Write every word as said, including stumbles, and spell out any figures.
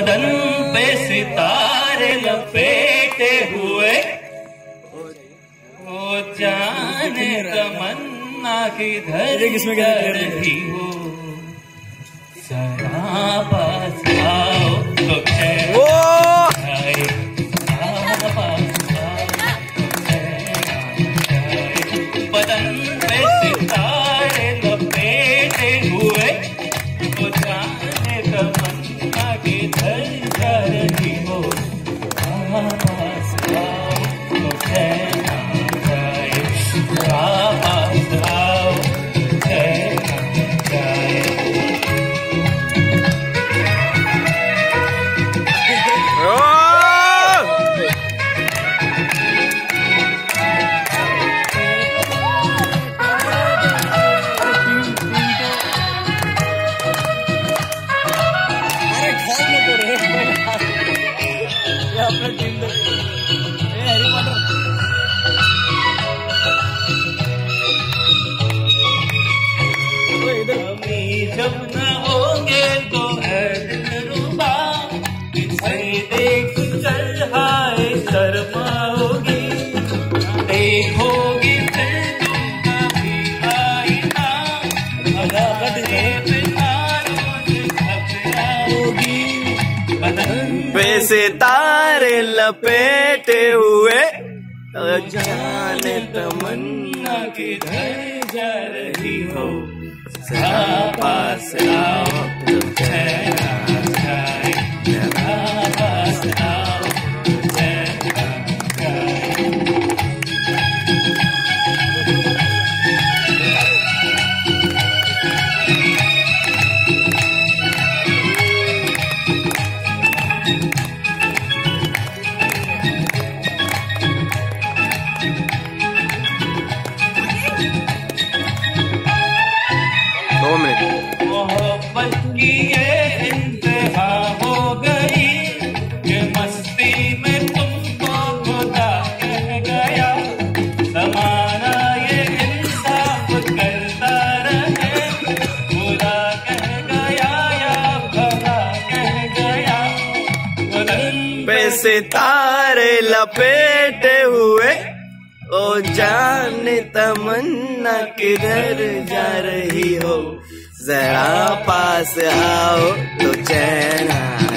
बदन पे सितारे लपेटे हुए, वो जाने तमन्ना किधर जा रही हो, जरा पास आओ तो चैन आए, जरा पास आओ तो चैन आए। बदन पे सितारे लपेटे हुए, वो जाने तमन्ना किधर जा रही हो, जरा पास आओ तो चैन आए, जरा पास आओ तो चैन आए। जब न होंगे तो है दिलरुबा, इसे देख कर हाय शर्माओगी, देखोगी फिर तुम कभी आईना, अरे बिना रोज घबराओगी। बदन पे सितारे लपेटे हुए, जाने तमन्ना किधर जा रही हो, जरा पास आओ तो चैन आ जाए, जरा पास आओ तो चैन आ जाए। दो मिनट। मोहब्बत की ये इंतहा हो गई, ये मस्ती में तुमको खुदा कह गया, ज़माना ये इंसाफ करता रहे, खुदा कह गया या भला कह गया। बदन पे सितारे लपेटे हुए, ओ जाने तमन्ना किधर जा रही हो, जरा पास आओ तो चैन